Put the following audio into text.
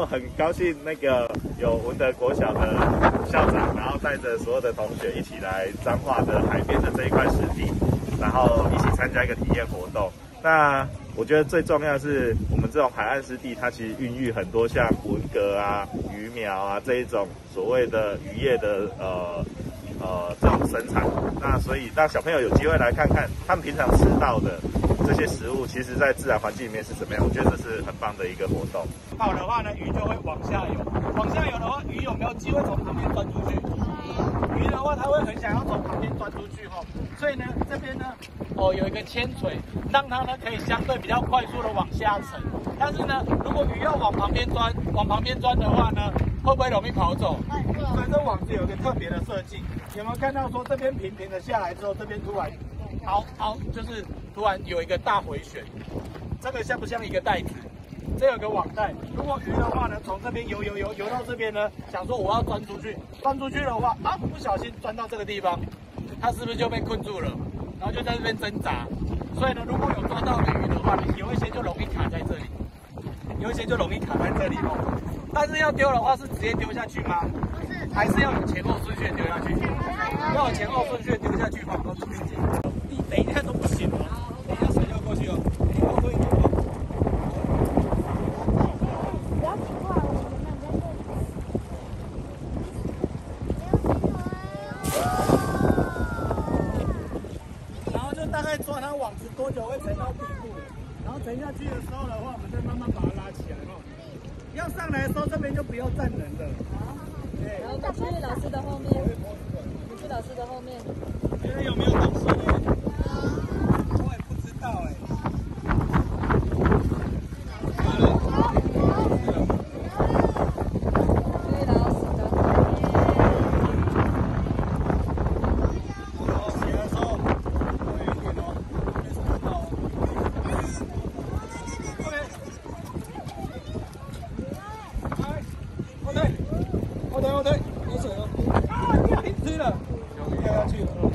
很高兴那个有文德国小的校长，然后带着所有的同学一起来彰化的海边的这一块湿地，然后一起参加一个体验活动。那我觉得最重要的是，我们这种海岸湿地，它其实孕育很多像文蛤啊、鱼苗啊这一种所谓的渔业的这种生产。那所以让小朋友有机会来看看，他们平常吃到的这些食物，其实在自然环境里面是怎么样？我觉得这是很棒的一个活动。 好的话呢，鱼就会往下游，往下游的话，鱼有没有机会从旁边钻出去？鱼的话，它会很想要从旁边钻出去哈，所以呢，这边呢，有一个铅锤，让它呢可以相对比较快速的往下沉。但是呢，如果鱼要往旁边钻的话呢，会不会容易跑走？所以这网子有一个特别的设计，有没有看到说这边平平的下来之后，这边突然就是突然有一个大回旋，这个像不像一个袋子？这有个网袋，如果鱼的话呢，从这边游到这边呢，想说我要钻出去的话，不小心钻到这个地方，它是不是就被困住了？然后就在这边挣扎。所以呢，如果有抓到的鱼的话呢，有一些就容易卡在这里，哦。但是要丢的话，是直接丢下去吗？不是，还是要有前后顺序丢下去？要有前后顺序丢下去哈。你等一下都不行哦，等一下水要过去哦，你后退一步。然后就大概抓它网子多久会沉到底部，然后沉下去的时候的话，我们再慢慢把它拉起来哦。要上来的时候，这边就不要站人了。对。 然后去老师的后面，你去老师的后面。 觉得有没有东西呢？我也不知道哎。后退，有水哦！啊，停了，跳下去了。